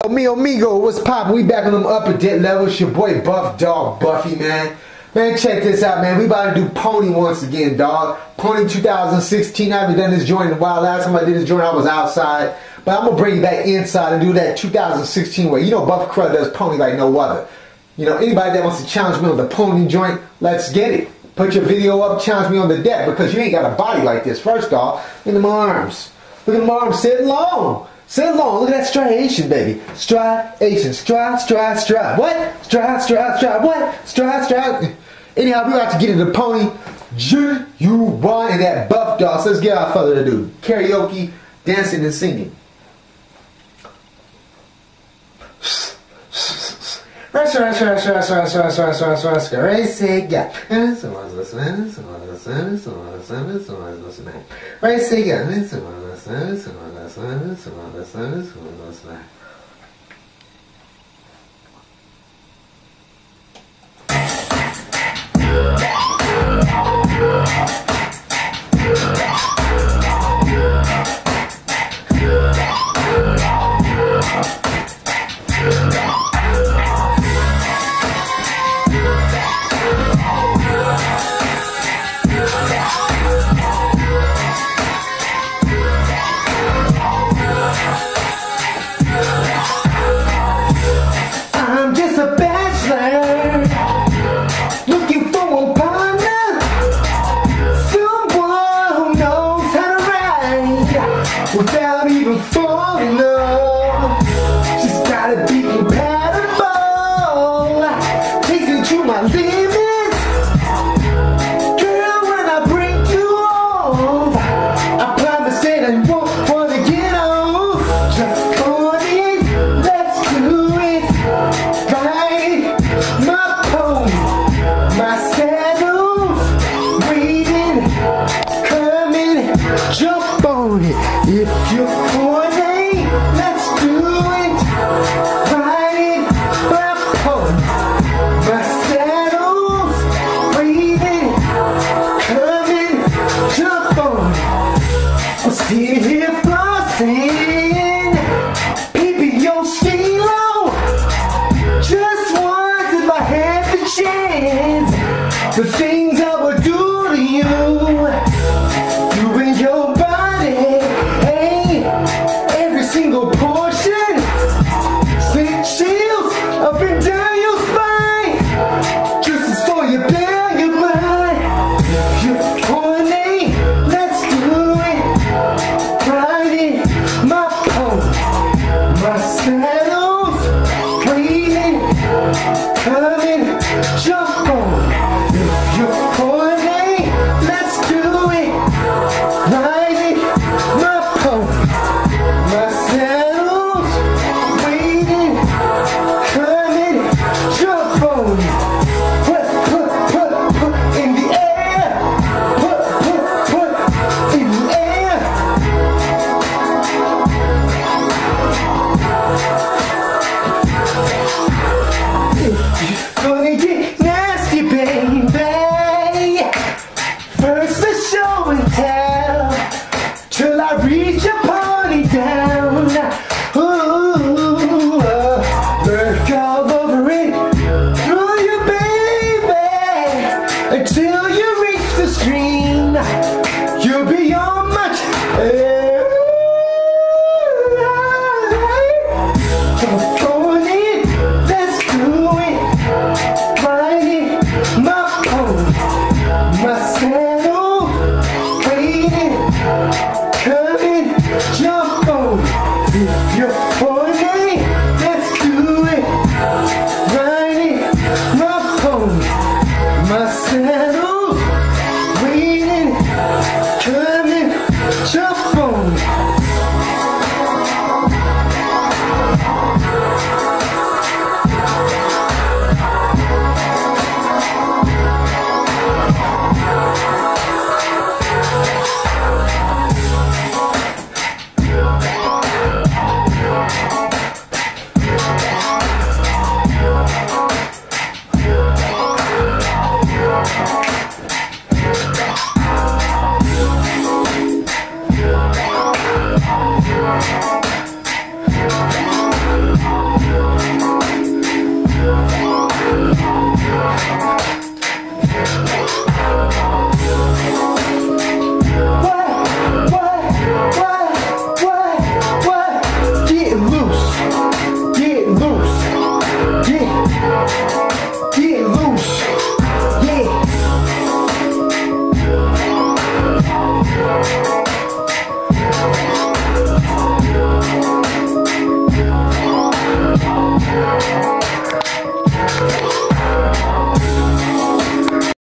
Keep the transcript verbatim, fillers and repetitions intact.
Me amigo, what's poppin'? We back on them upper deck levels. It's your boy Buff Dog Buffy, man. Man, check this out, man. We about to do Pony once again, dog. Pony two thousand sixteen. I haven't done this joint in a while. Last time I did this joint, I was outside. But I'm gonna bring you back inside and do that two thousand sixteen way. You know, Buff Crud does Pony like no other. You know, anybody that wants to challenge me on the Pony joint, let's get it. Put your video up, challenge me on the deck, because you ain't got a body like this. First off, look at them arms. Look at them arms sitting long. Sit long. Look at that striation, baby. Striation. Stride, stride, stride. What? Stride, stride, stride. What? Stride, stride. Anyhow, we about to get into Pony G U Y and that Buff Dog. So let's get out further ado. Karaoke, dancing, and singing.